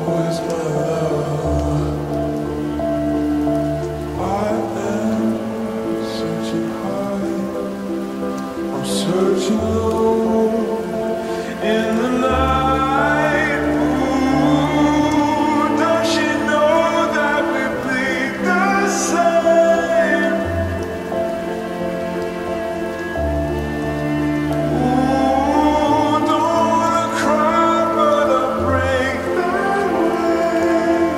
is my love? I am searching high, I'm searching low in the night. Ooh, don't you know that we bleed the same? Ooh, don't wanna cry, but I'll break that way.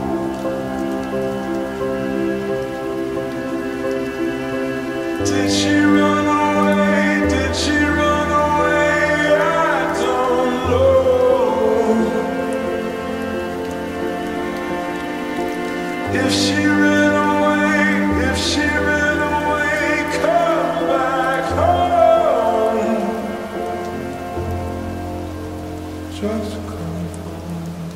Did she run away? Did she run away? I don't know. If she ran away, if she ran away, come back home. Just come home.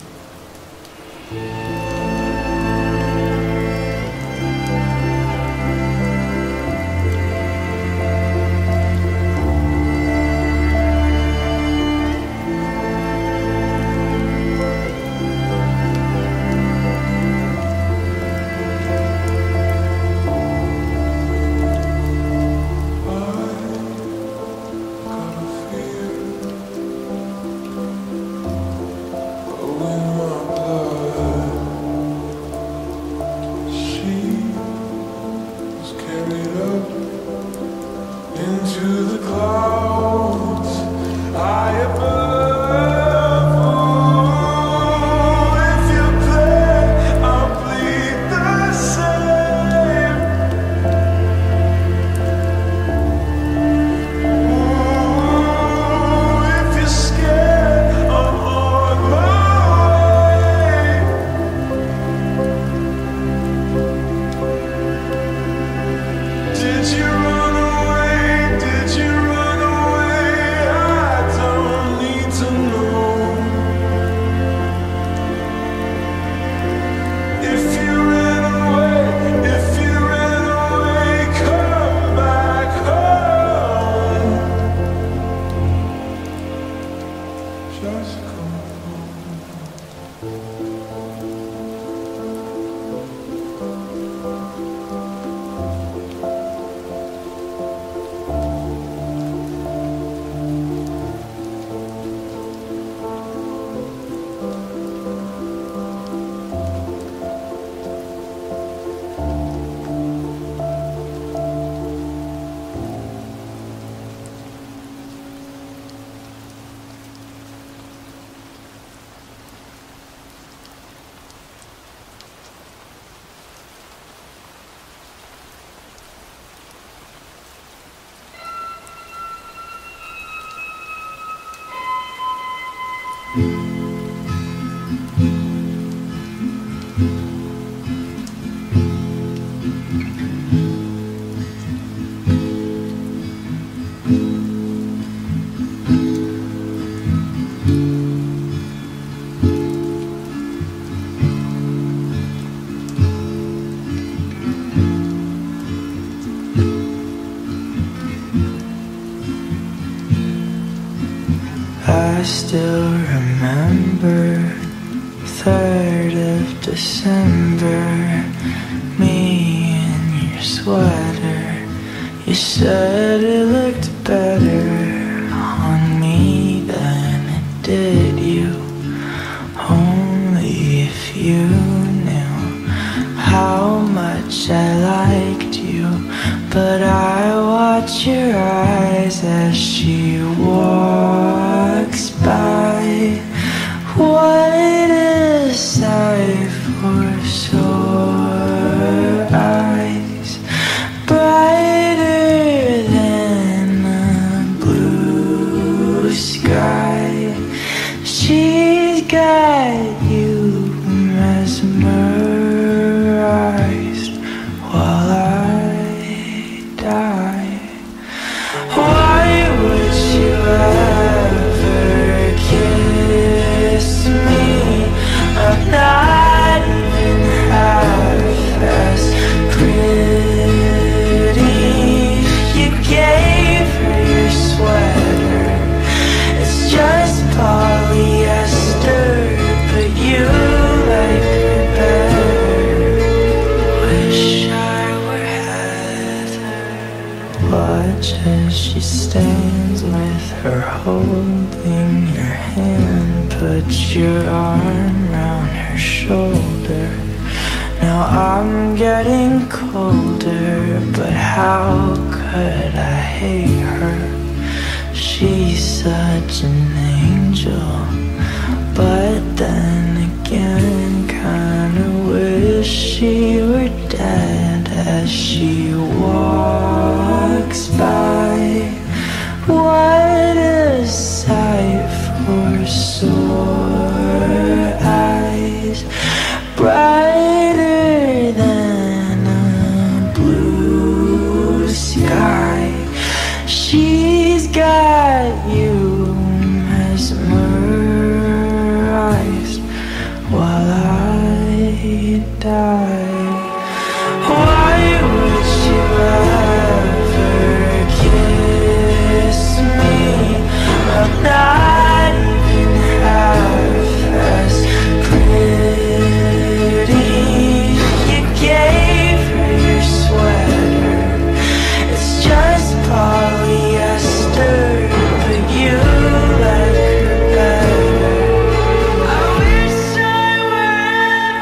Into the clouds, high above. Ooh, if you play, I'll bleed the same. Ooh, if you're scared, I'm on my way. Did you run away? Did you run away? I don't need to know. If you ran away, if you ran away, come back home. Just come home. I still remember 3rd of December, me in your sweater. You said it looked better on me than it did you. Only if you knew how much I liked you. But I watch your eyes as she walks by. What a sight for sore eyes, brighter than a blue sky. She's got you mesmerized while I die. Why would you ever kiss me? I'm not even half as pretty. You gave her your sweater. It's just polyester, but you put your arm around her shoulder. Now I'm getting colder, but how could I hate her? She's such an angel, but then again, kinda wish she were dead as she walks by. What a sight for sore eyes, brighter than a blue sky. She's got you mesmerized while I die. Why would you ever kiss me? I'm not even half as pretty. You gave her your sweater, it's just polyester, but you like her better. I wish I were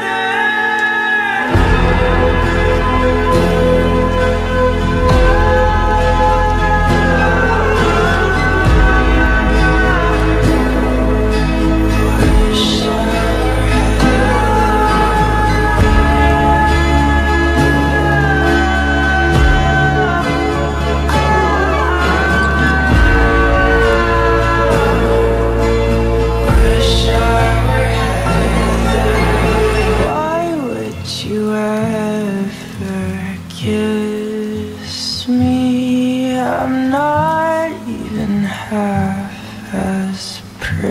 kiss me? I'm not even half as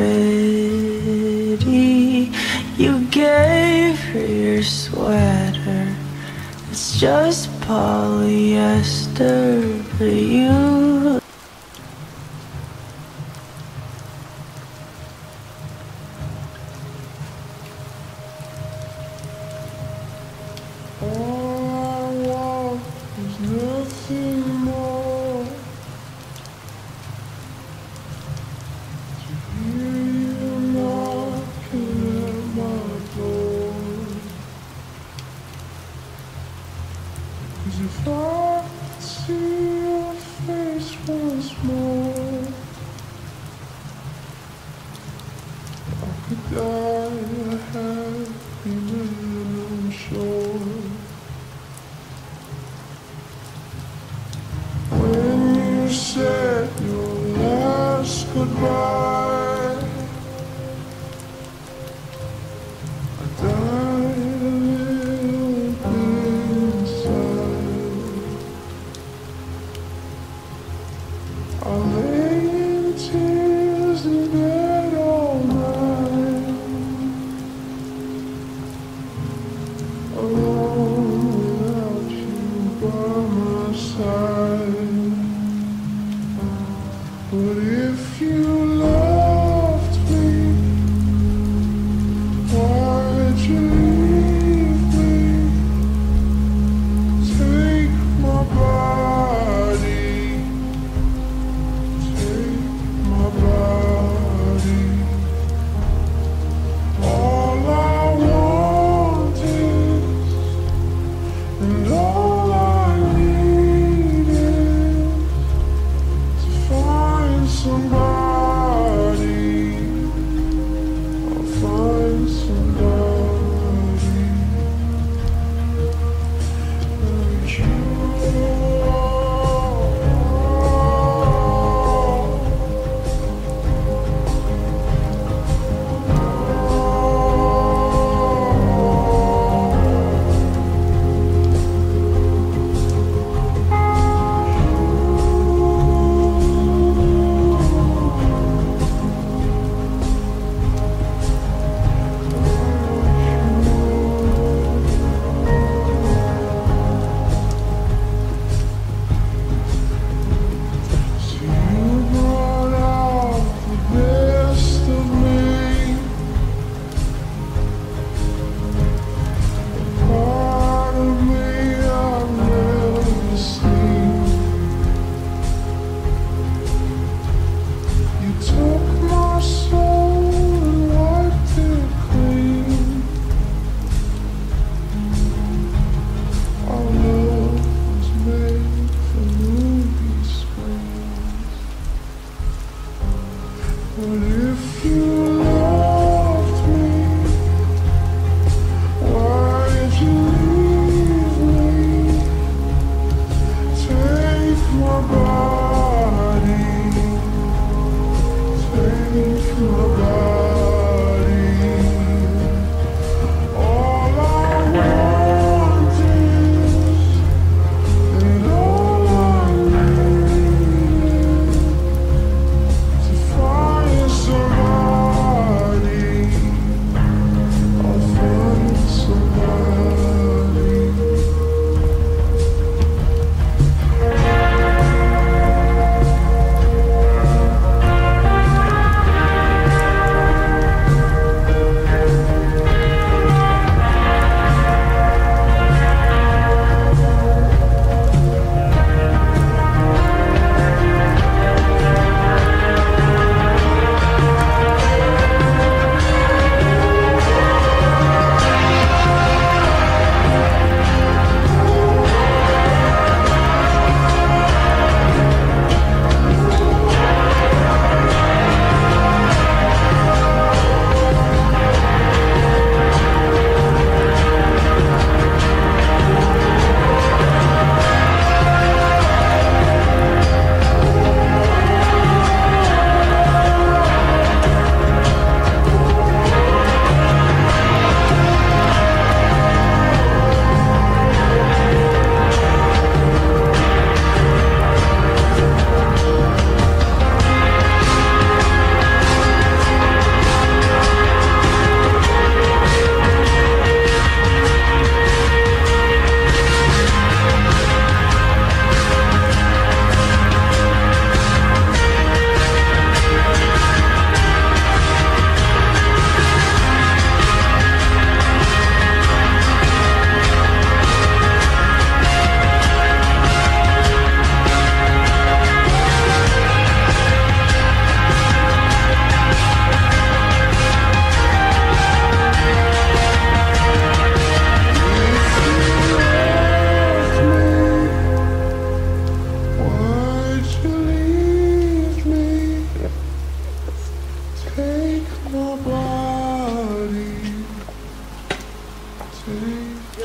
pretty. You gave her your sweater, it's just polyester, but you nothing more to hear you knocking at my door. 'Cause if I could see your face once more, I could die a happy man, I'm sure. When you said your last goodbye, I died a little bit inside. I lay in tears in bed all night.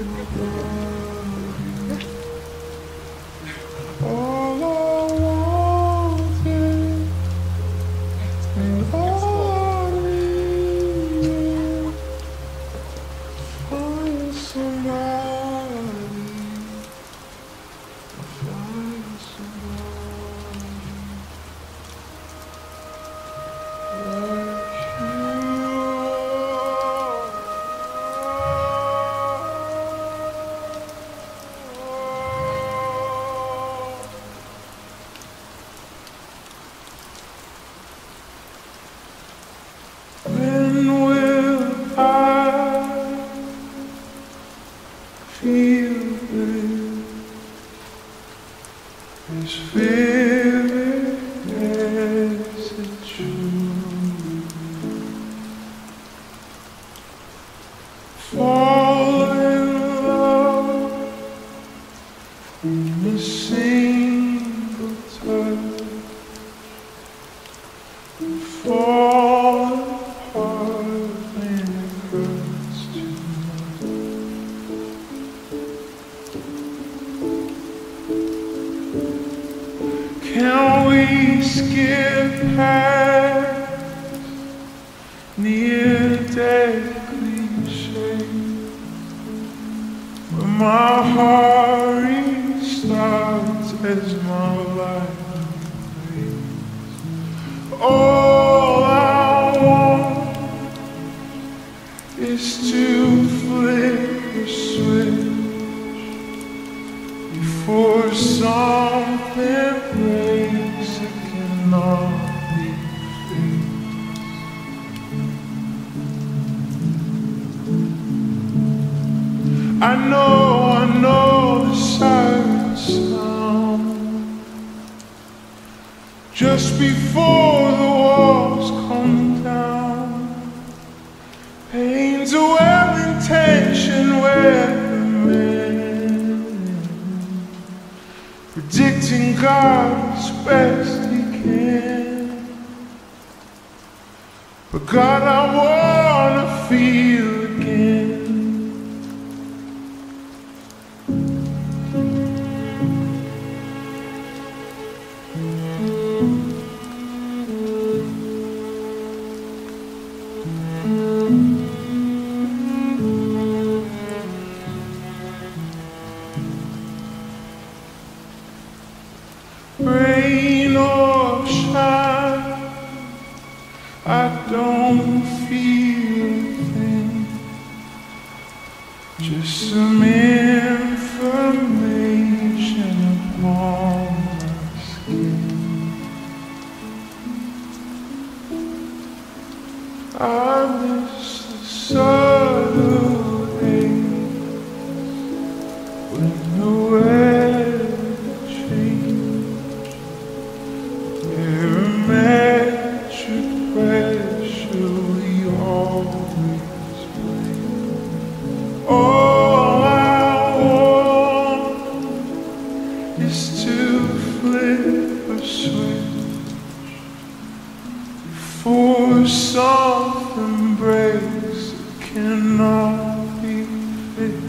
All I wanted and all I needed, find somebody, find somebody like you. When will I feel this vivid as a dream? Fall in love in a single touch, fall apart when it hurts too much. Can we skip past near-death cliche, where my heart restarts as my life fades? All I want is to flip a switch before something breaks that cannot be fixed. I know the sirens sound just before the walls come down. Pain's a well-intentioned weatherman, predicting God as best he can. But God, I wanna feel again. Rain or shine, I don't feel a thing, just some information upon my skin. I miss the subtle days when the weather changed, barometric pressure we always blame. All I want is to flip a switch before something breaks that cannot be fixed.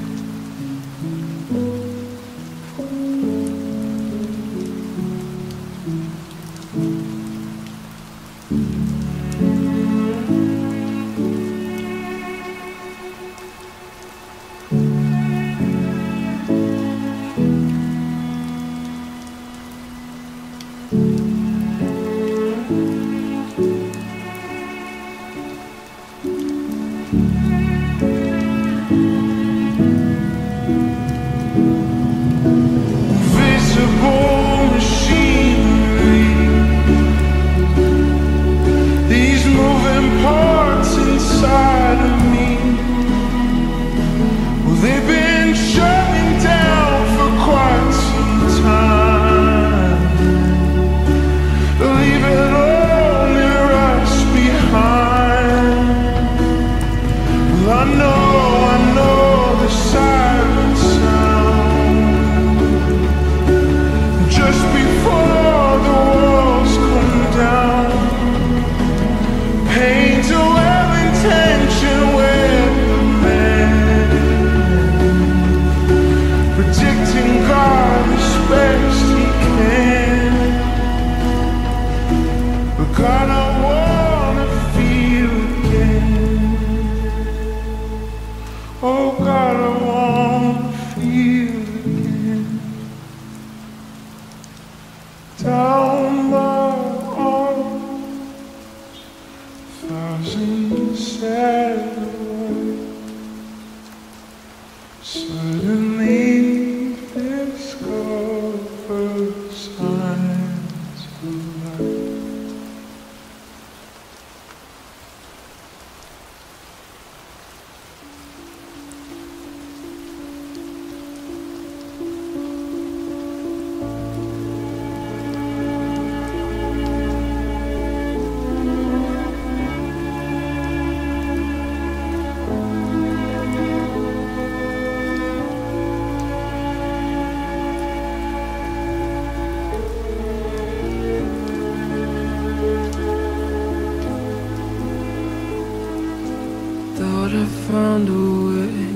Oh God, I wanna feel again. Down my arms, thousand sad words. Suddenly discover signs of life. Thought I found a way.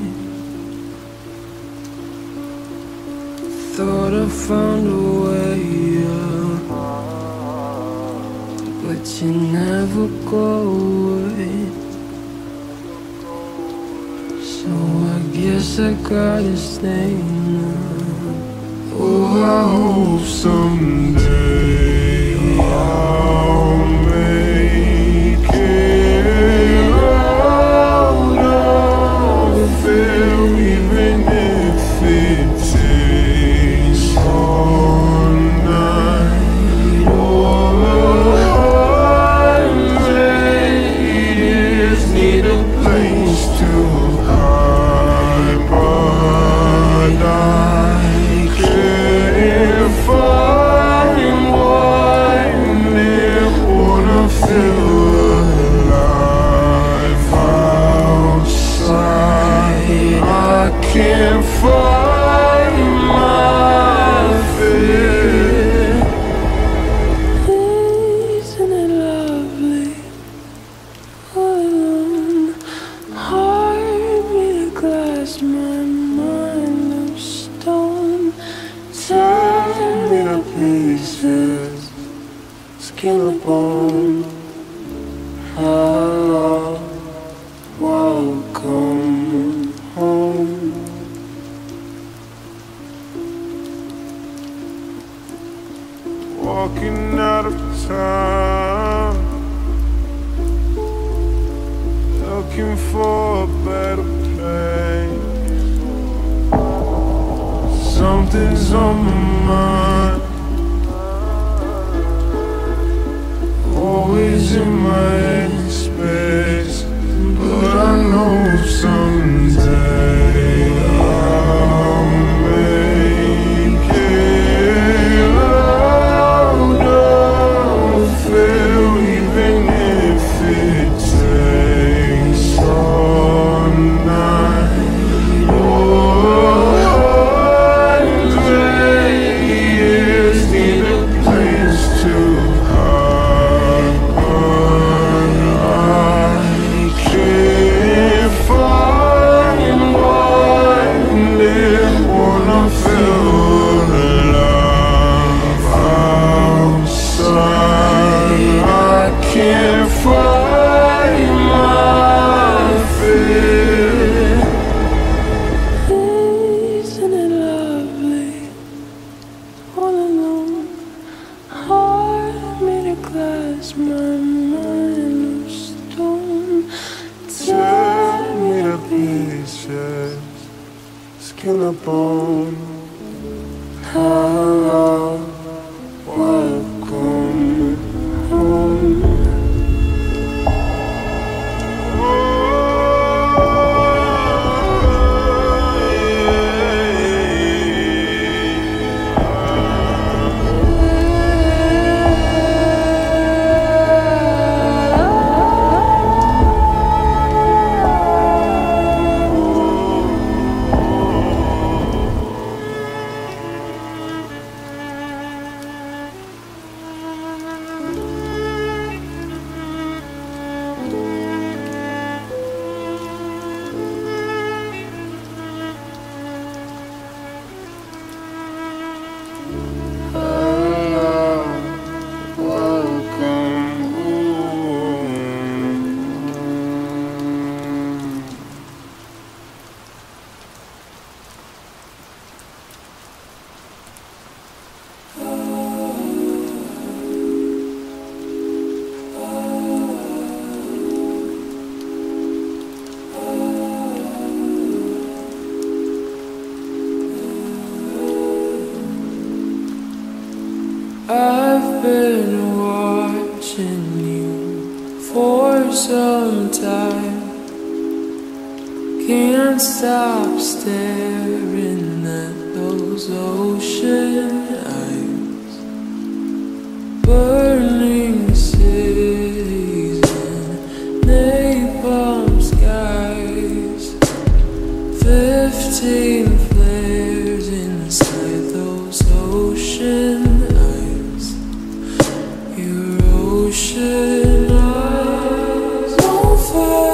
Thought I found a way, yeah. But you never go away. So I guess I gotta stay now. Oh, I hope someday I'll make it out of there, even if it takes all night. All ladies need a place to hide, but I can't find one that wanna feel alive outside. I can't find my fear. Isn't it lovely? All alone, heart made of glass, my mind of stone. Tear me to pieces, skin and bone. Hello, welcome home. Walking out of town, looking for a better place. Something's on my mind, always in my head space. But I know someday I'll make it out of there, even if it takes all night. Oh, ladies need a place to hide, but I can't find one that wanna feel alive outside. I can't find my fear. Isn't it lovely? All alone, heart made of glass, my mind of stone. Tear me to pieces, skin and bone. Hello, welcome home. Can't stop staring at those ocean eyes, burning cities and napalm skies, 15 flares inside those ocean eyes, your ocean eyes on fire.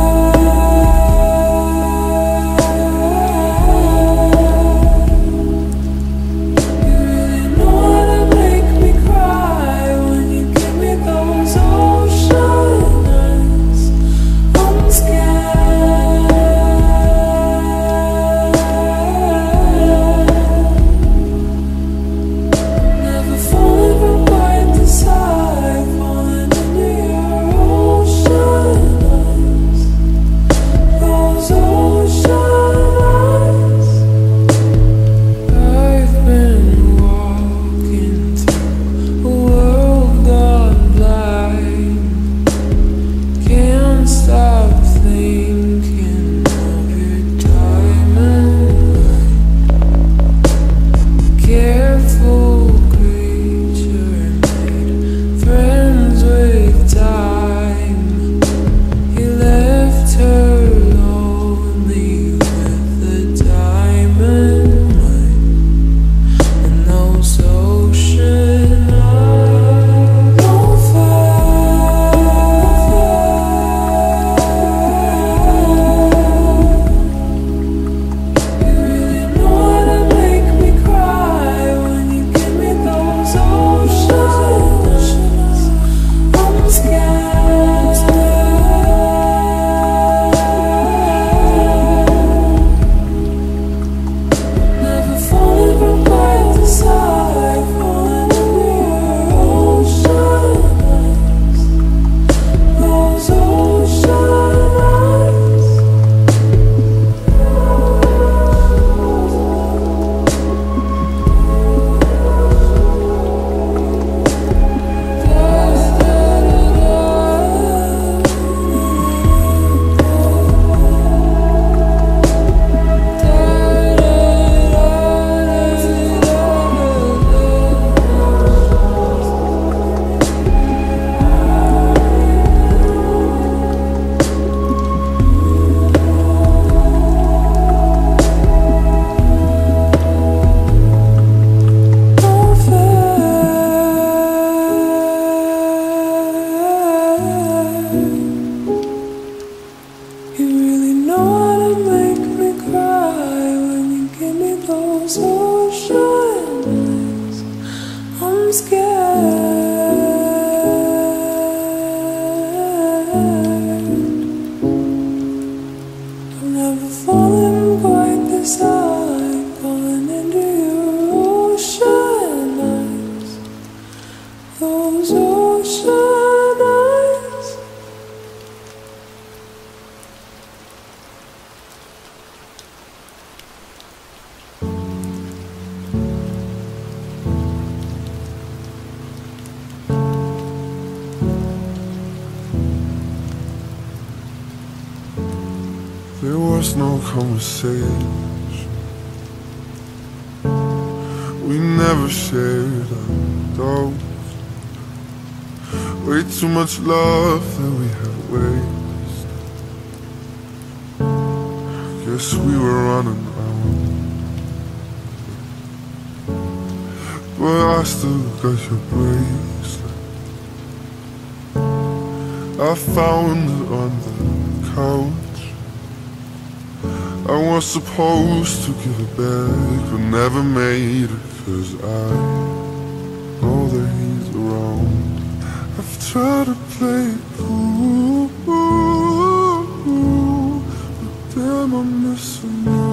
There was no conversation. We never shared our thoughts. Way too much love that we had wasted. Guess we were running out, but I still got your bracelet. I found it on the couch. I was supposed to give it back, but never made it, 'cause I know that he's around. I've tried to play it cool, but damn, I'm missing you.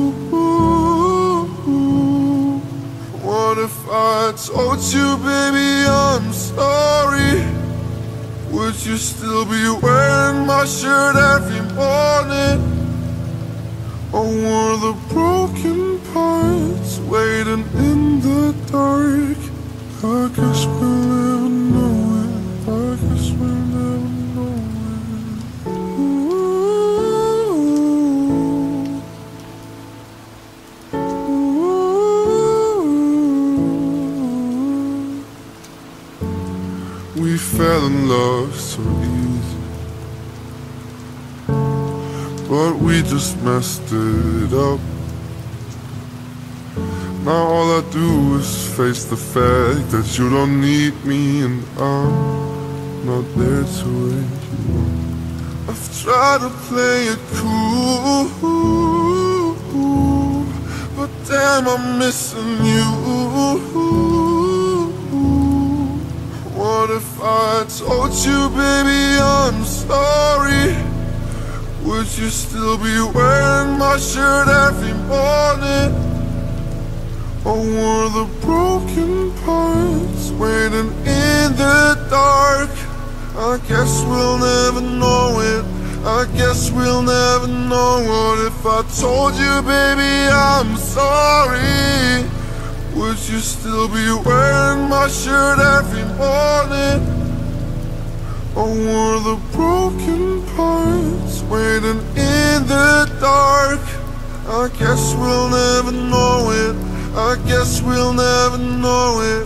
What if I told you, baby, I'm sorry? Would you still be wearing my shirt every morning? Or were the broken parts waiting in the dark? I guess we'll never know it. I guess we'll never know it. Ooh. love so easy, but we just messed it up. Now all I do is face the fact that you don't need me and I'm not there to wake you up. I've tried to play it cool, but damn, I'm missing you. What if I told you, baby, I'm sorry? Would you still be wearing my shirt every morning? Or were the broken parts waiting in the dark? I guess we'll never know it. I guess we'll never know. What if I told you, baby, I'm sorry? Would you still be wearing my shirt every morning? Or were the broken parts waiting in the dark? I guess we'll never know it. I guess we'll never know it.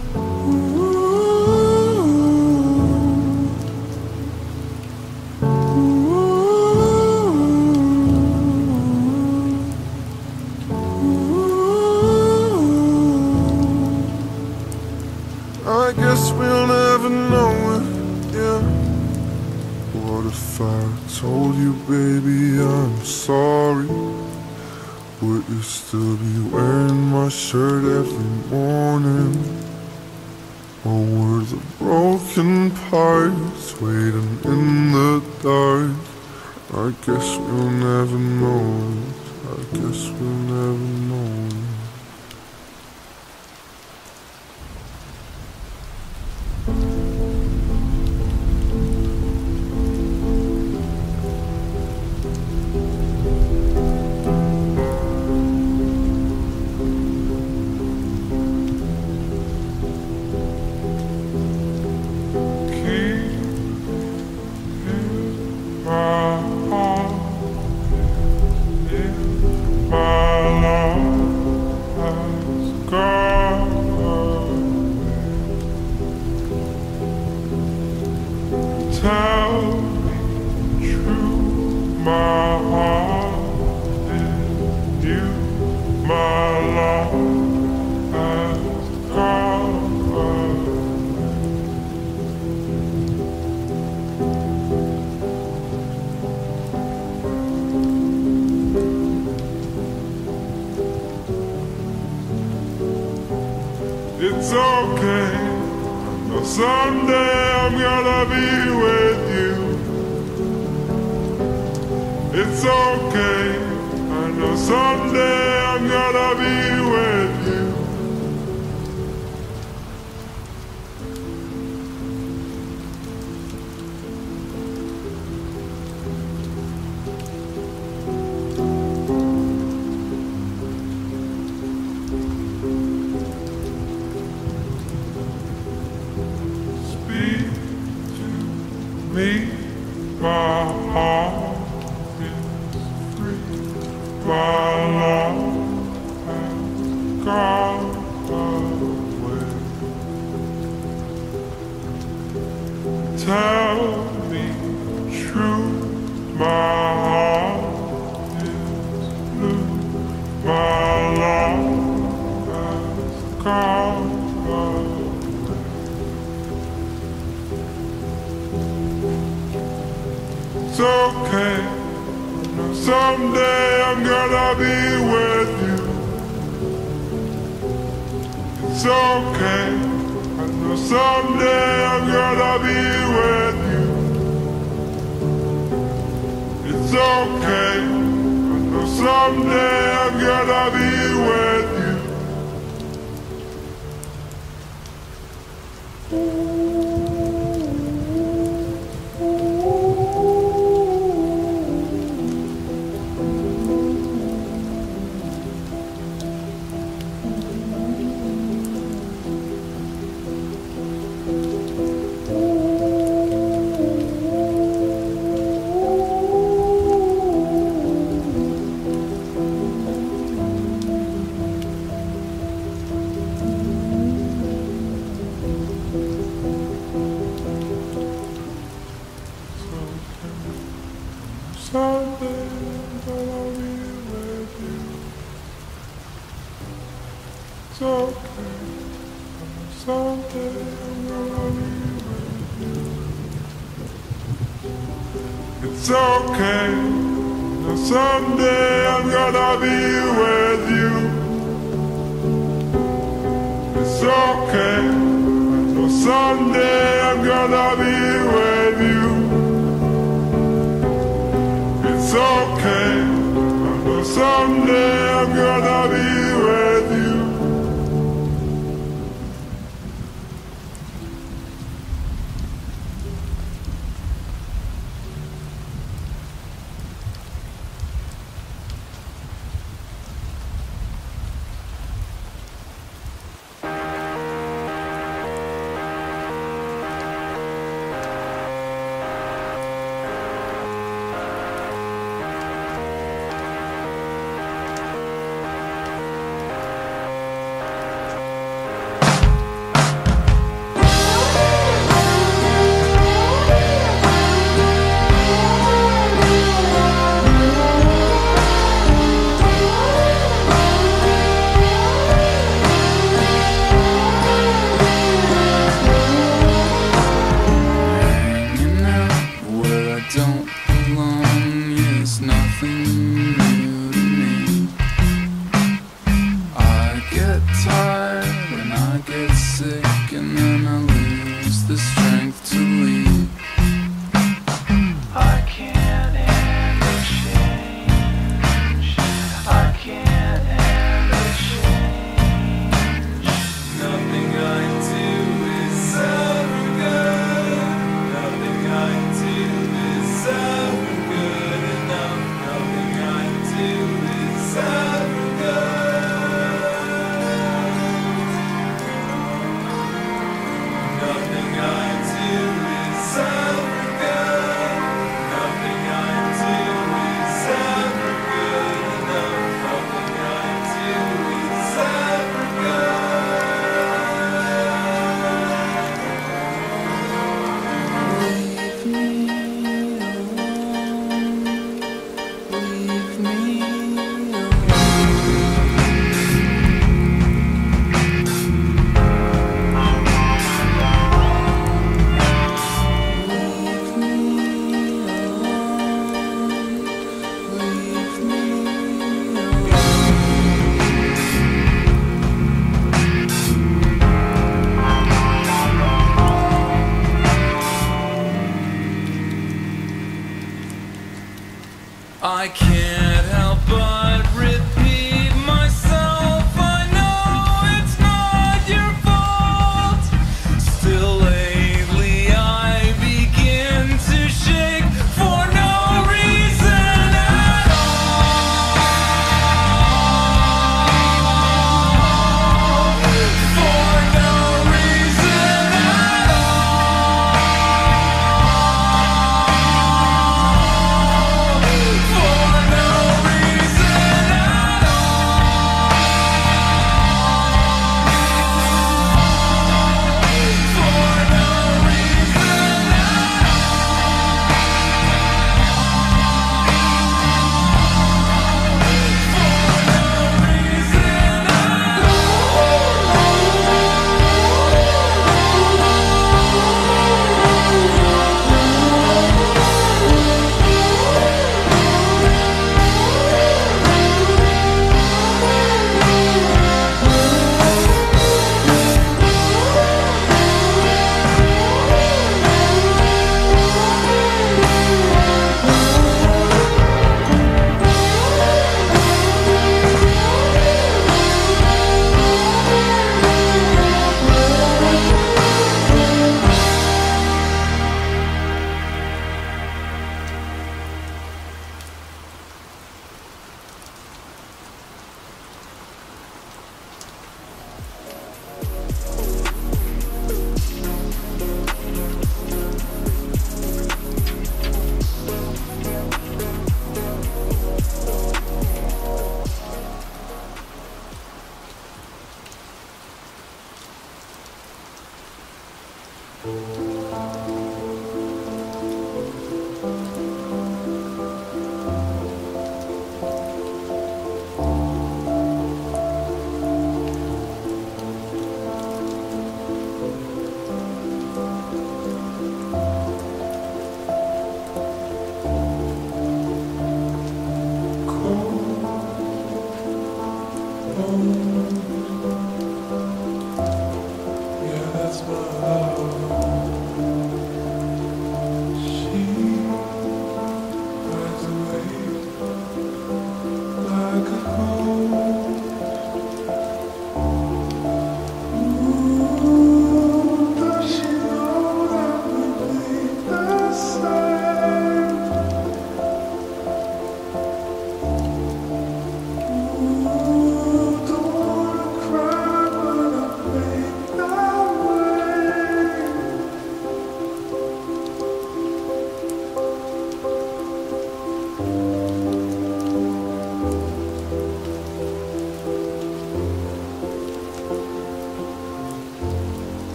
I guess we'll never know it, yeah. What if I told you, baby, I'm sorry? Would you still be wearing my shirt every morning? Or were the broken parts waiting in the dark? I guess we'll never know it. I guess we'll never know it. Tell me true, my heart is you, my love has gone away. It's okay, no, someday I'm gonna be with you. It's okay, I know someday I'm gonna be with you. Speak to me, my heart is free, my love has gone away. Tell me true, my heart is blue, my love has gone away. It's okay, someday I'm gonna be with you. It's okay, I know someday I'm gonna be with you. It's okay, I know someday I'm gonna be with you. okay. Someday I'm gonna be with you. It's okay. No, someday I'm gonna be with you. It's okay. No, someday I'm gonna be with you. It's okay. No, someday I'm gonna be with you. Nothing I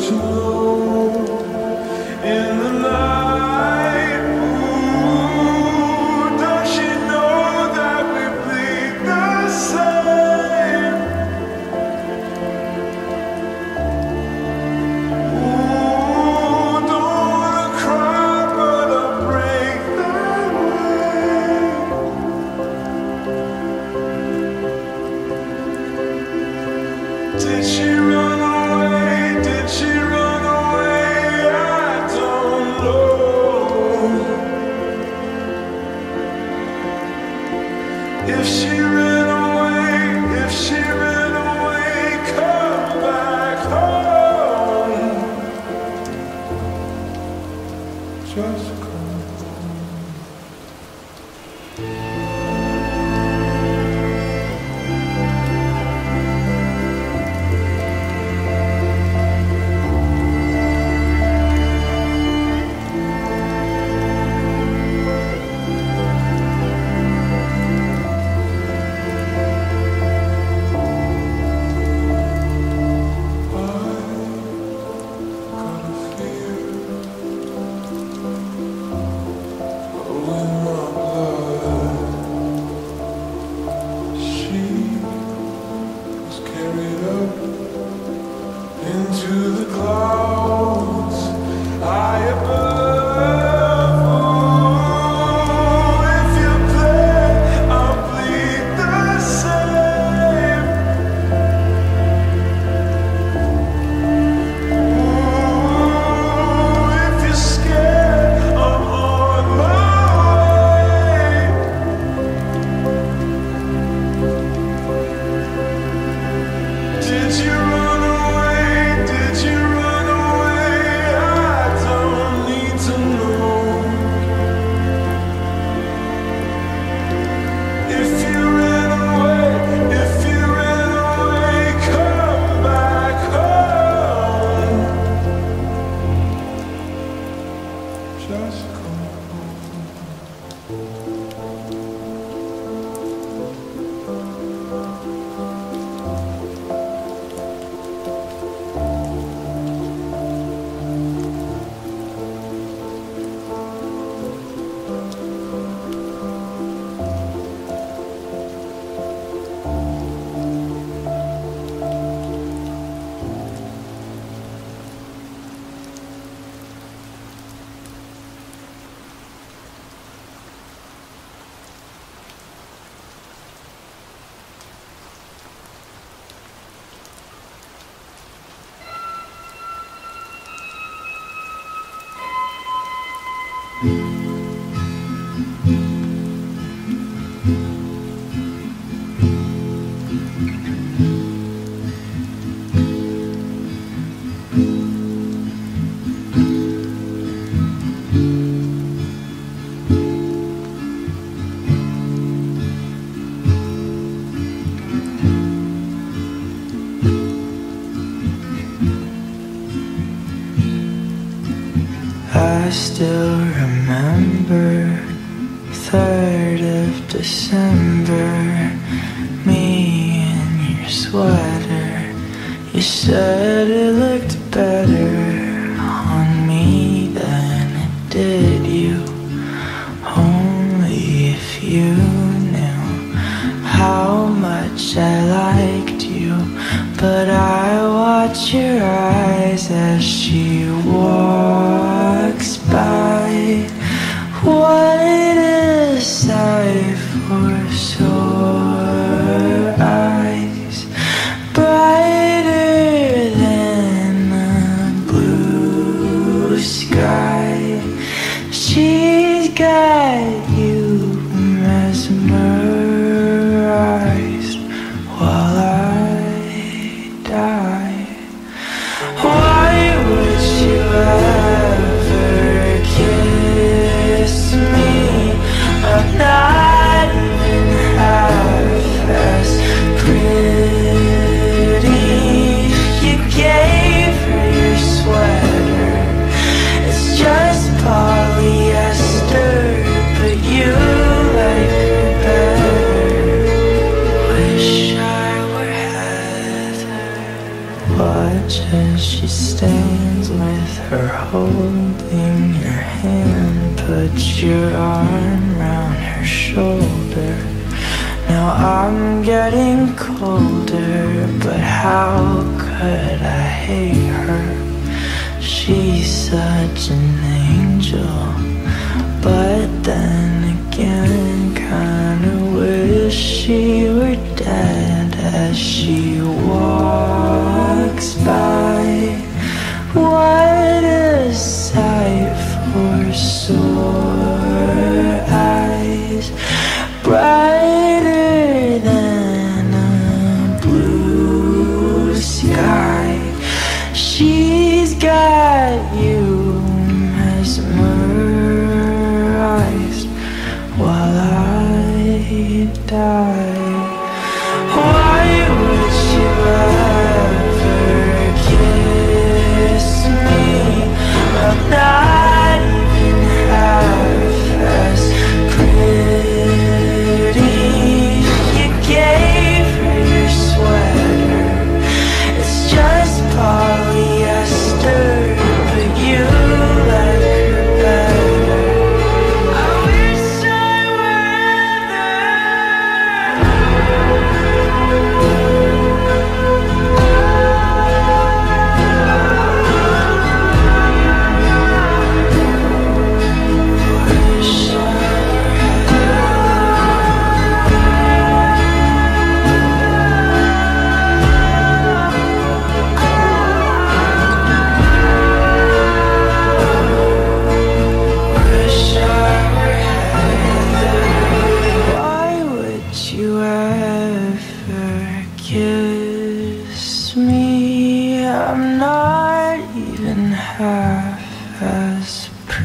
alone in the night. Ooh, does she know that we bleed the same? Ooh, don't wanna cry, but I'll break that way. Did she run away? Did she run away? I don't know. If she ran away, if she ran away, come back home. Just come home. Into the clouds, high above. Ooh, if you play, I'll bleed the same. Ooh, if you're scared, I'm on my way. Did you run away? Did you run away? I don't need to know. If you ran away, if you ran away, come back home. Just come home. I still remember 3rd of December, me in your sweater. You said it looked better on me than it did you. Only if you knew how much I liked you. But I watch your eyes as she walks by. What a sight for sore eyes, brighter than the blue sky. She's got you mesmerized while I die. Why would you watch as she stands with her holding your hand. Put your arm round her shoulder. Now I'm getting colder, but how could I hate her? She's such an angel, but then again, kinda wish she were dead as she walks by. What a sight for sore eyes, brighter than a blue sky. She's got you mesmerized while I die. Why would you ever kiss me? I'm not even half as pretty. You gave her your sweater, it's just polyester, but you like her better. I wish I were kiss me? I'm not even half as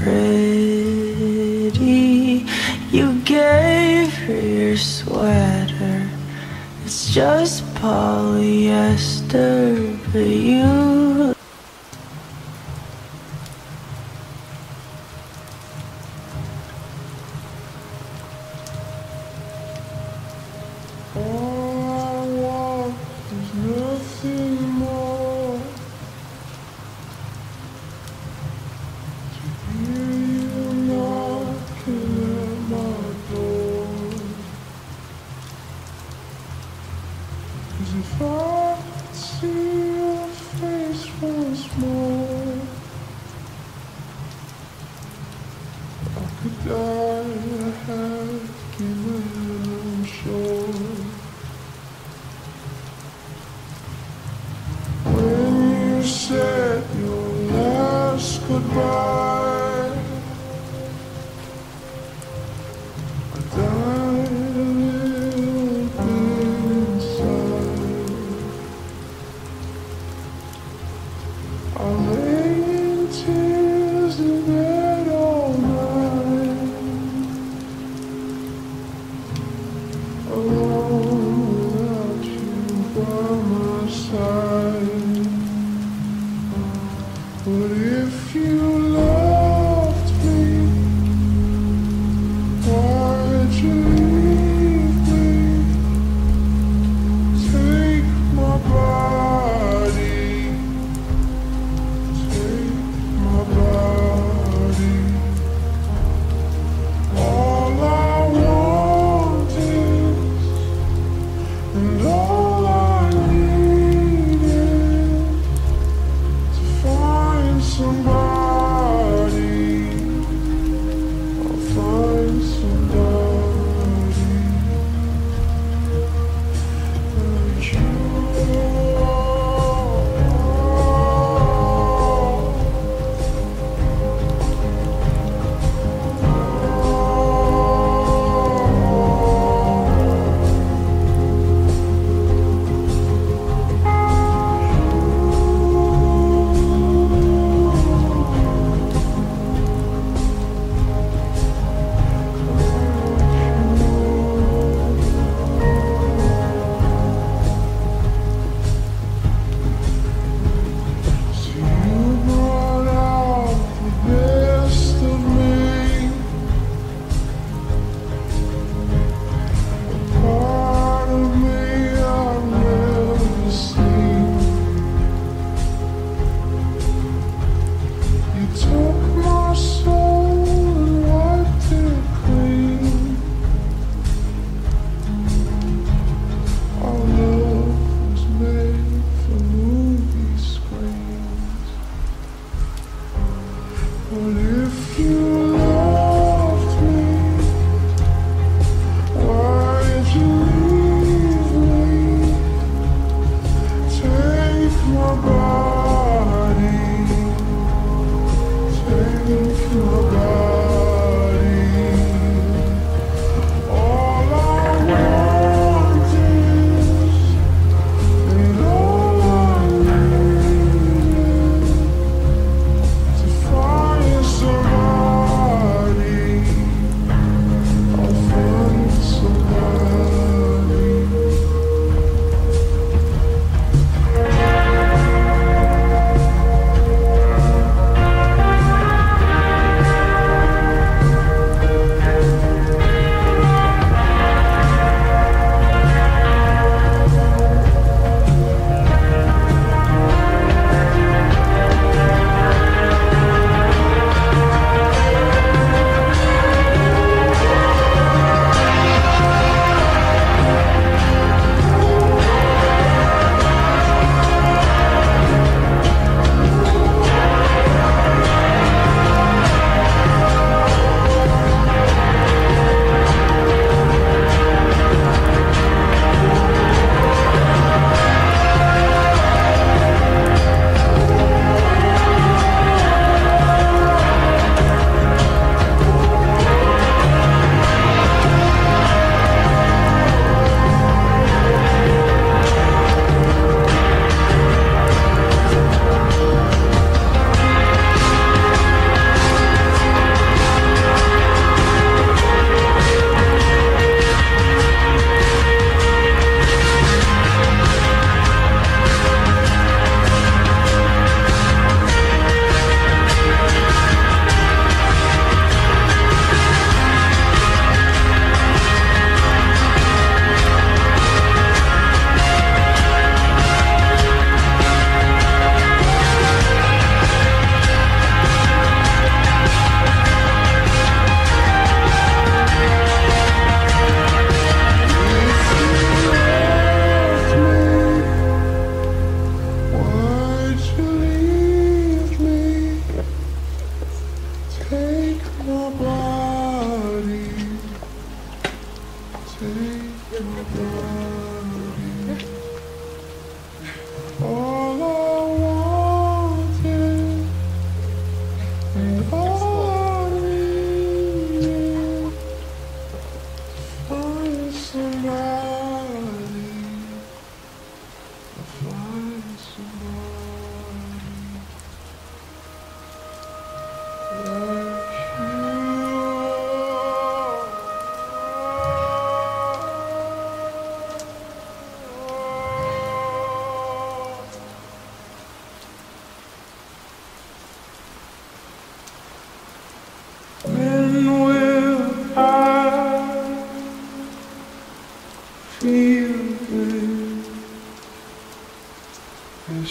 pretty. You gave her your sweater, it's just polyester, but you nothing more to hear you knocking at my door. 'Cause if I could see your face once more, I could die a happy man, I'm sure. Said your last goodbye, I died a little bit inside. I lay in tears in bed all night, alone without you by my side. But if you loved me, why'd you leave me? Take my body,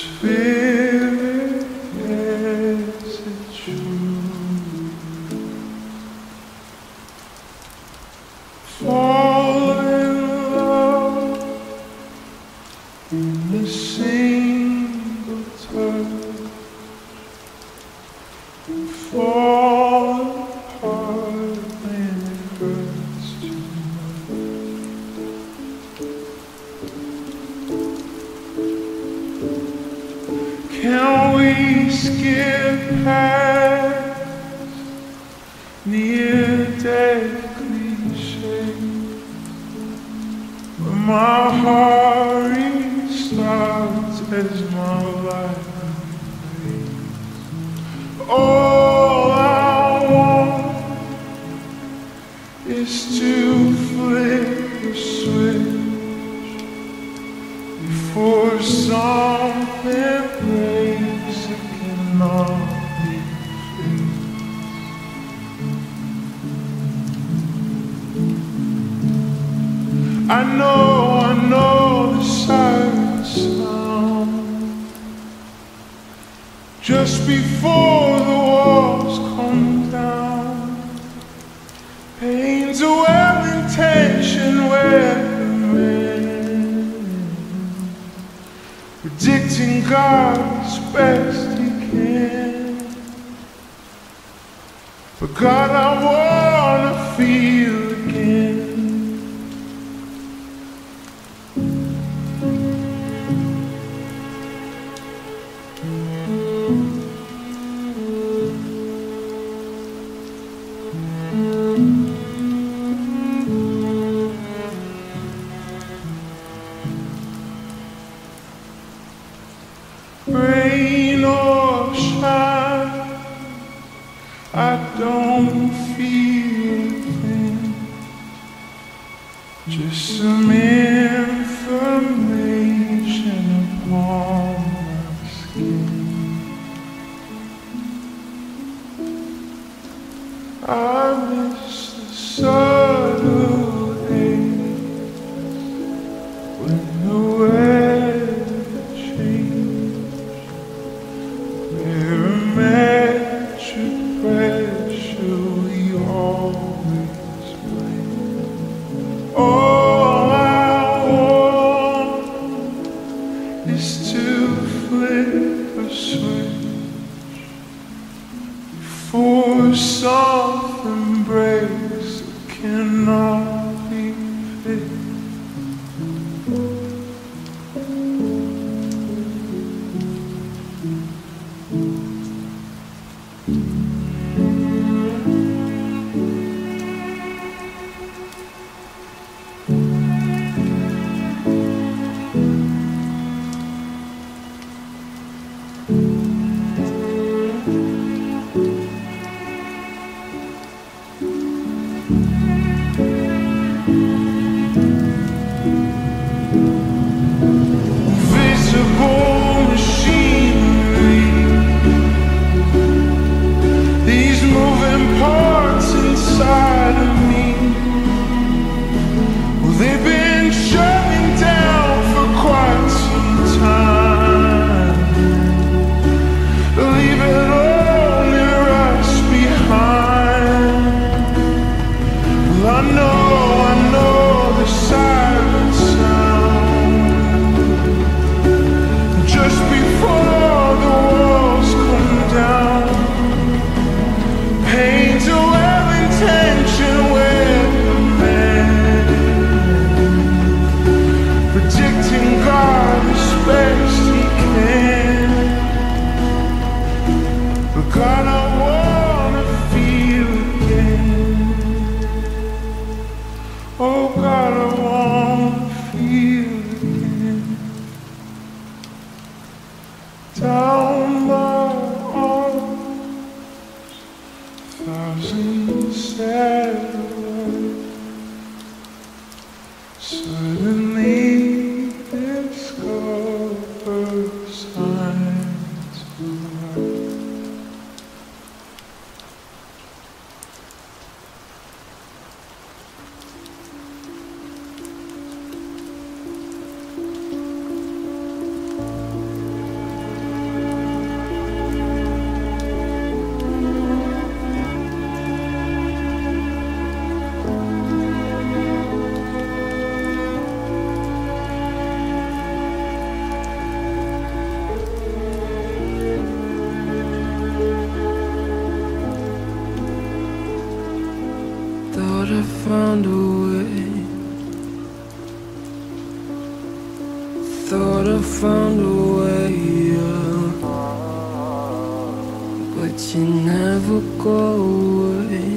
Spirit, is it true? Fall in love in a single touch, and fall apart when it hurts too much. Can we skip past near-death cliches when my heart restarts as my life fades? All I want is to flip the switch before something breaks that cannot be fixed. I know the siren sound just before the walls come down. Pain's a well-intentioned weapon, predicting God as best he can. But God, I wanna feel again. Rain or shine, I don't feel a thing, just some information upon my skin. I miss the subtle days when the weather changed. Barometric pressure we always blame. All I want is to flip a switch before something breaks that cannot be fixed. Down my arms, thousand satellites suddenly discover signs of life. found a way. Thought I found a way, but you never go away.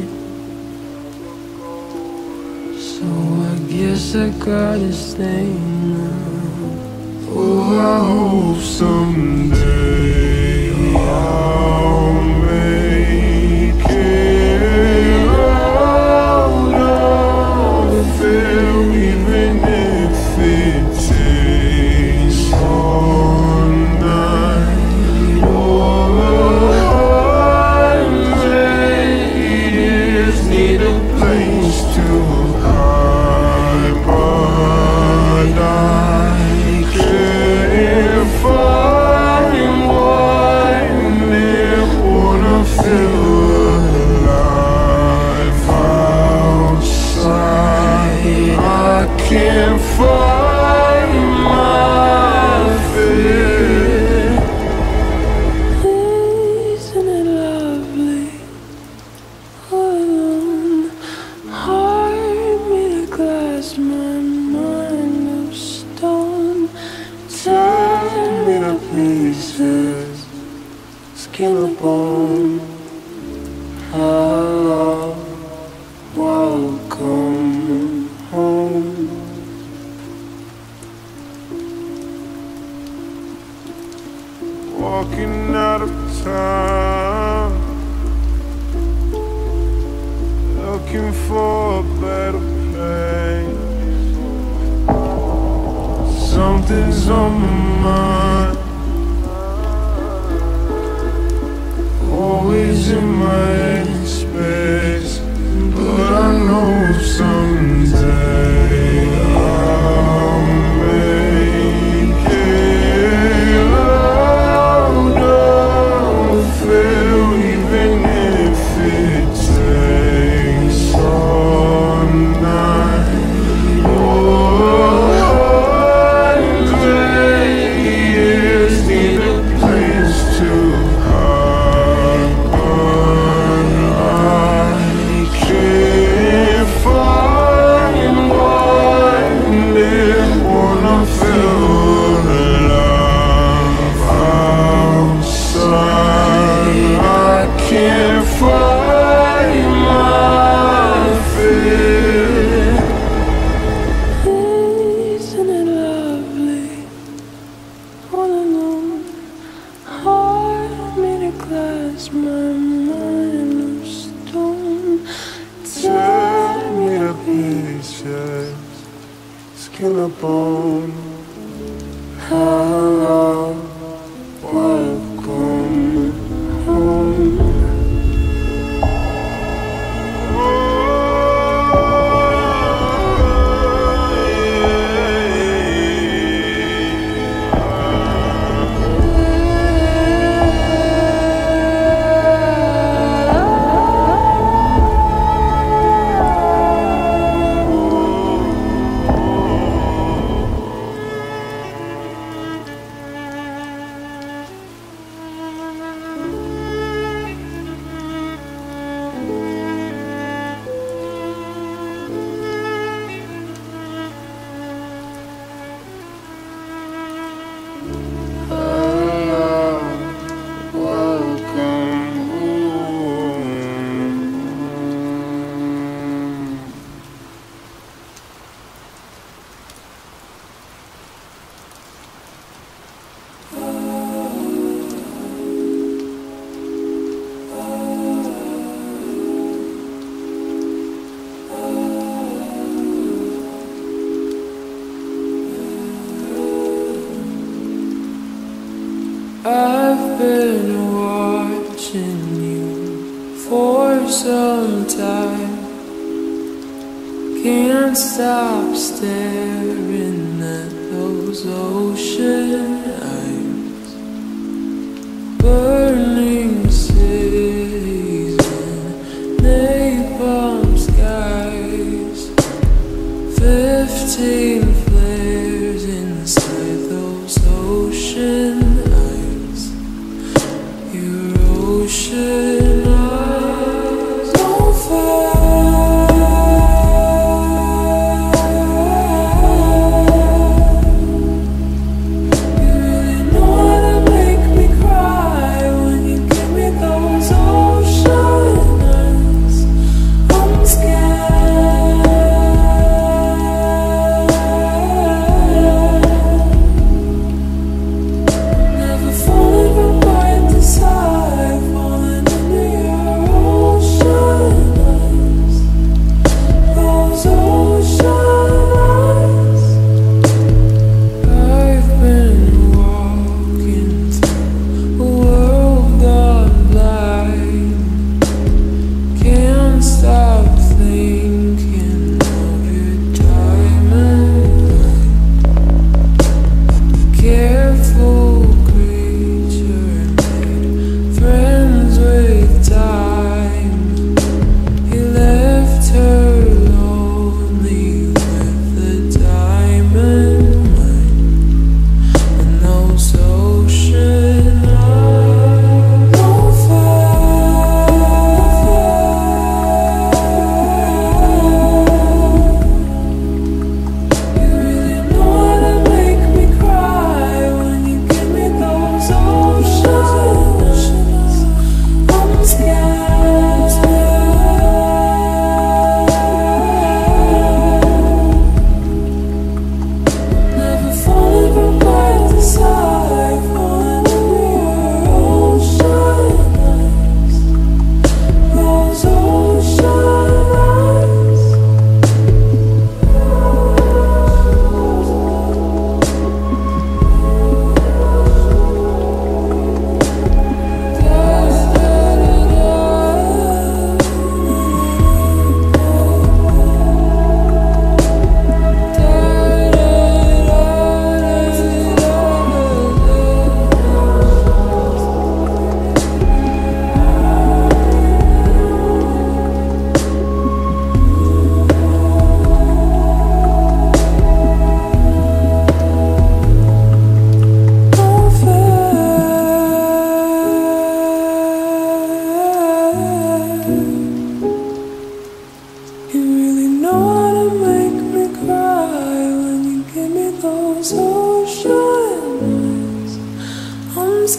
So I guess I gotta stay now. Oh, I hope someday I'll make it out of there, even if it takes all night. Oh, ladies need a place to hide, but I can't find one that wanna feel alive outside. I can't find my fear. Isn't it lovely? All alone, heart made of glass, my mind of stone. Turn me to pieces, skin and bone. Hello, welcome home. Walking out of town, looking for a better place. Something's on my mind, always in my head space. But I know someday I'll make it out of there, even if it takes all night. Oh, ladies need a place to hide, but I can't find one that wanna feel alive outside. I can't find my fear. Isn't it lovely? All alone, heart made of glass, my mind of stone. Tear me to pieces, skin and bone. Hello, welcome home. I've been watching you for some time. Can't stop staring at those ocean eyes. Burning cities and napalm skies. 15 flares inside those ocean eyes. Your ocean eyes on fire.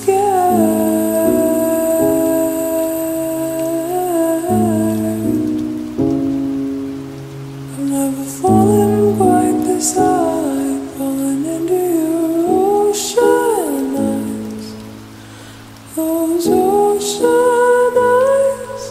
I've never fallen quite this high, falling into your ocean eyes, those ocean eyes.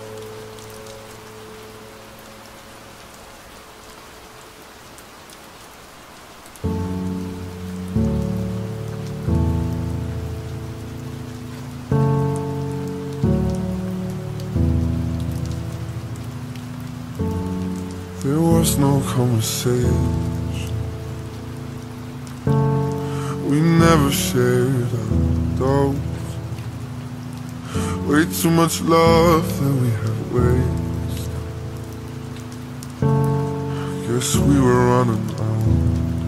There was no conversation. We never shared our doubts. Way too much love that we had wasted. Guess we were running out,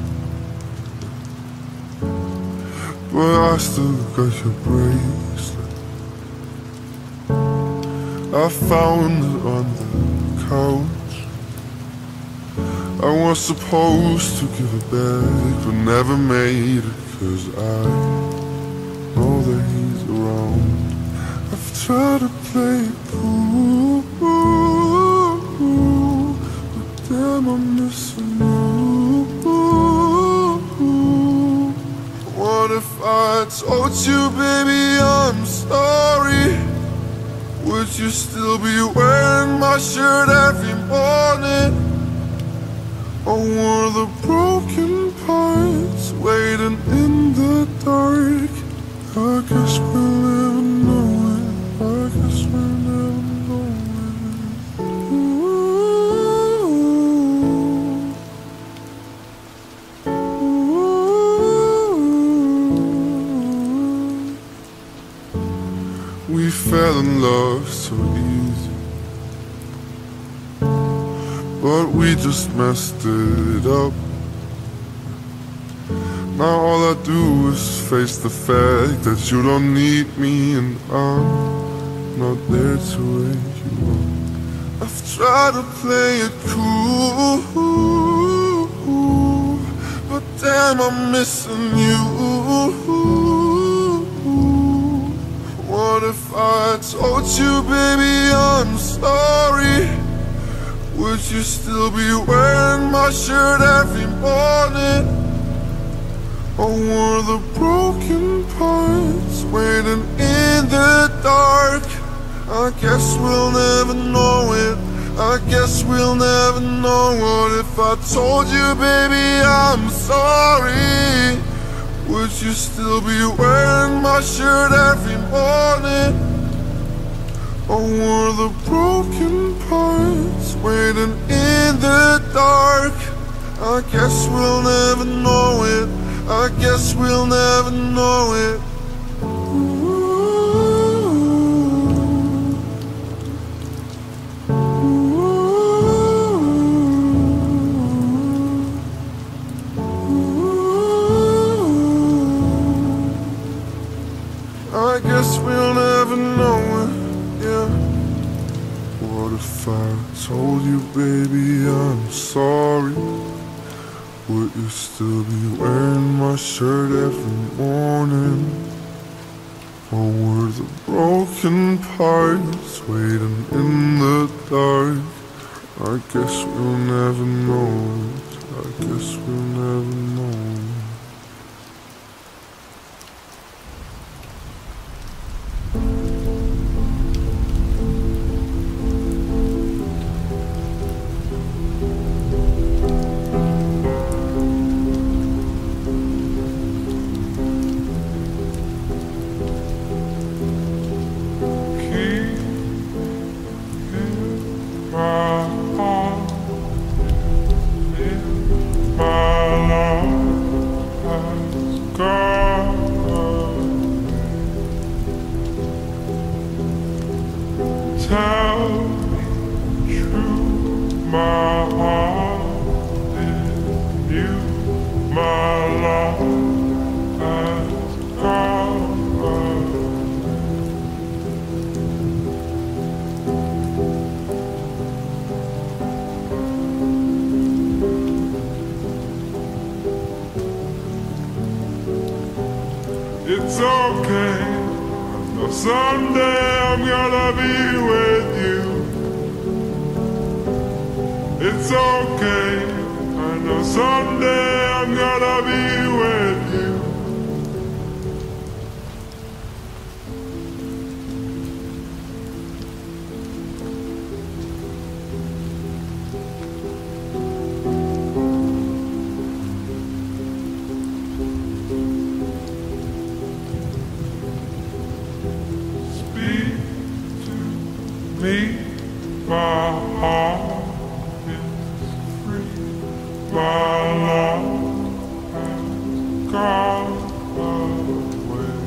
but I still got your bracelet. I found it on the couch. I was supposed to give it back, but never made it, 'cause I know that he's around. I've tried to play it cool, but damn, I'm missing you. What if I told you, baby, I'm sorry? Would you still be wearing my shirt every morning? Or were the broken parts waiting in the dark? I guess we'll never know it. I guess we'll never know it. We fell in love so easy, but we just messed it up. Now all I do is face the fact that you don't need me and I'm not there to wake you up. I've tried to play it cool, but damn, I'm missing you. What if I told you, baby, I'm sorry? Would you still be wearing my shirt every morning? Or were the broken parts waiting in the dark? I guess we'll never know it. I guess we'll never know. What if I told you, baby, I'm sorry? Would you still be wearing my shirt every morning? Or were the broken parts waiting in the dark? I guess we'll never know it. I guess we'll never know it. I guess we'll never know it. Yeah. What if I told you, baby, I'm sorry? Would you still be wearing my shirt every morning? Or were the broken parts waiting in the dark? I guess we'll never know it. I guess we'll never know it. Tell me true, my heart is you, my love has gone. It's okay. know someday I'm gonna be with you. It's okay, I know someday I'm gonna be with you. Speak to me, my heart is free, my love has gone away.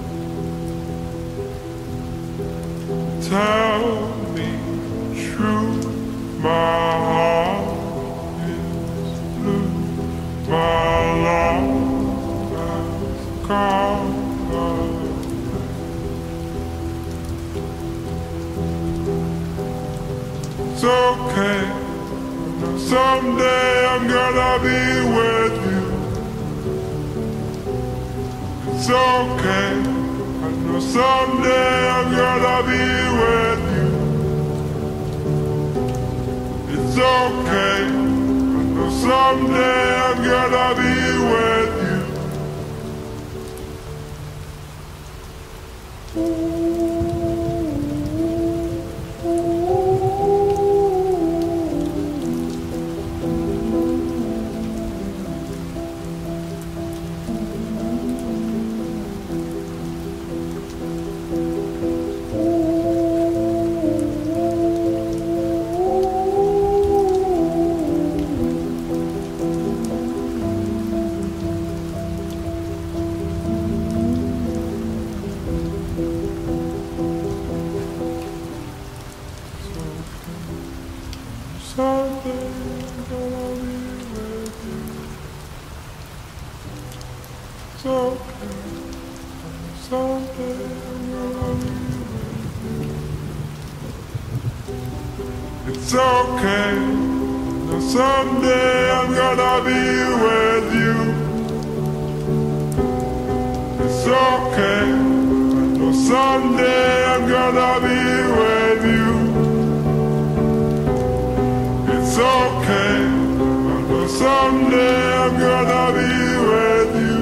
Tell me true, my heart is blue, my love has gone away. It's okay, someday I'm gonna be with you. It's okay, I know someday I'm gonna be with you. It's okay, I know someday I'm gonna be with you. Someday I'm gonna be with you. It's okay. Someday I'm gonna be with you. It's okay. No, someday I'm gonna be with you. It's okay. No, someday I'm gonna be with you. It's okay, I know someday I'm gonna be with you.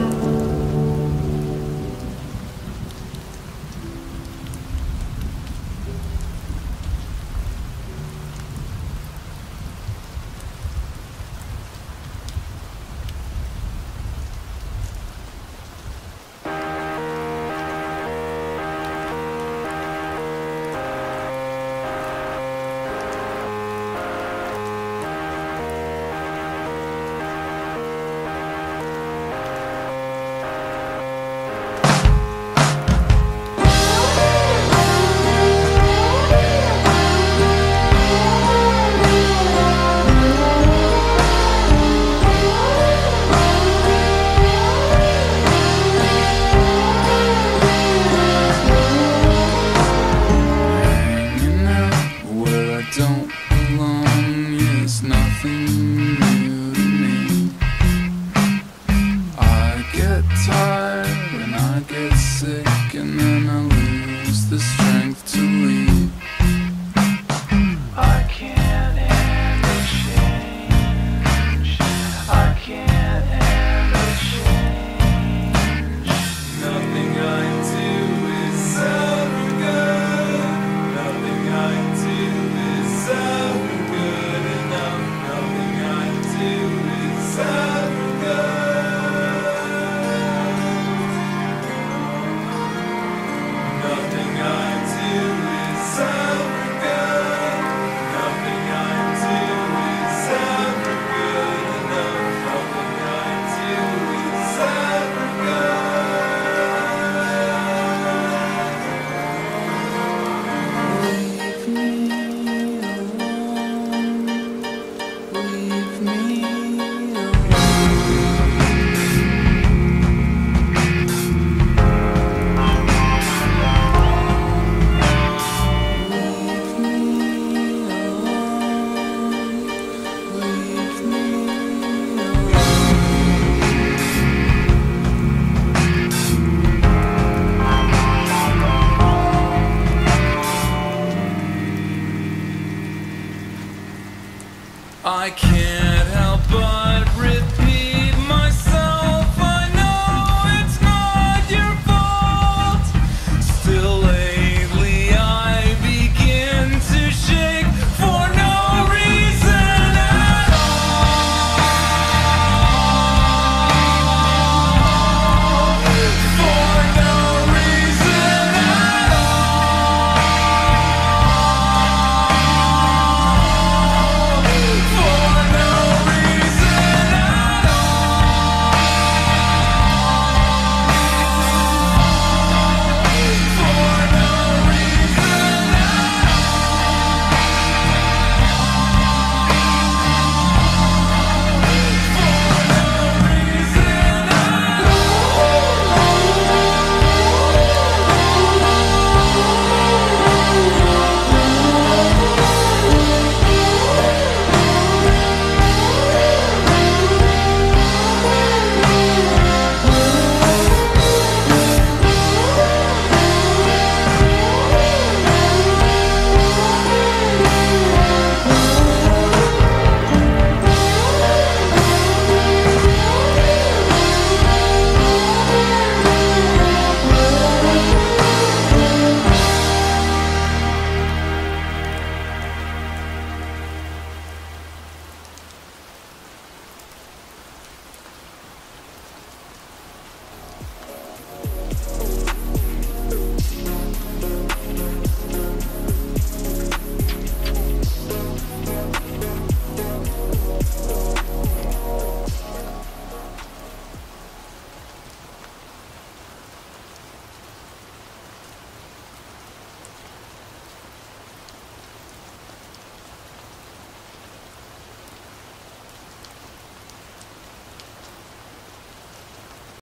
I can't